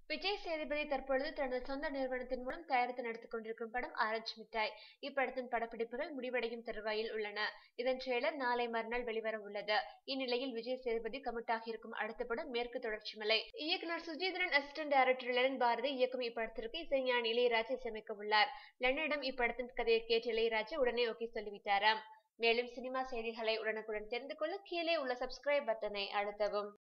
விஜய் சேதுபதி தற்பொழுது தனது சொந்த நிறுவனத்தின் மூலம் தயாரித்து நடித்துக் கொண்டிருக்கும் படம் ஆரஞ்சு மிட்டாய். இப்படத்தின் படப்பிடிப்புகள் முடிவடையும் தருவாயில் உள்ளன. இதன் ட்ரெய்லர் நாளை மறுநாள் வெளிவர உள்ளது. இந்நிலையில் விஜய் சேதுபதி கமிட்டாகி இருக்கும் அடுத்த படம் மேற்கு தொடர்ச்சி மலை. இயக்குனர் Sujithran assistant director Lenin Bharathi இயக்கும் இப்படத்திற்கு இசைஞானி இளையராஜா இசையமைக்க உள்ளார். லெனினிடம் இப்படத்தின் கதையை கேட்ட இளையராஜா உடனே ஓகே சொல்லிவிட்டாராம். மேலும் சினிமா செய்திகளை உடனுக்குடன் தெரிந்து கொள்ள கீழே உள்ள சப்ஸ்கிரைப் பட்டனை அழுத்தவும்.